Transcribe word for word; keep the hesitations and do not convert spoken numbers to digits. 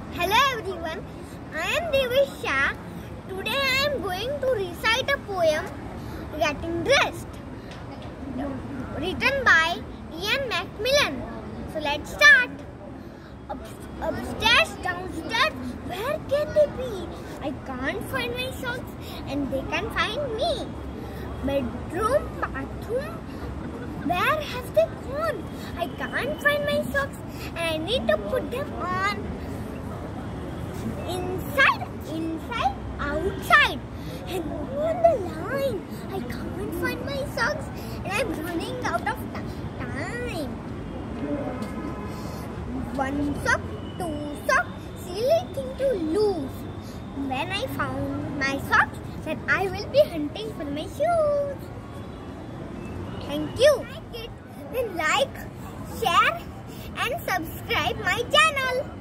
Hello everyone, I am Devarsh Shah. Today I am going to recite a poem, Getting Dressed, written by Ian Macmillan. So let's start. Up, upstairs, downstairs, where can they be? I can't find my socks and they can find me. Bedroom, bathroom, where have they gone? I can't find my socks and I need to put them on. Inside, inside, outside, and on the line. I can't find my socks and I'm running out of time. One sock, two sock, silly thing to lose. When I found my socks, then I will be hunting for my shoes. Thank you. Like it, then like, share and subscribe my channel.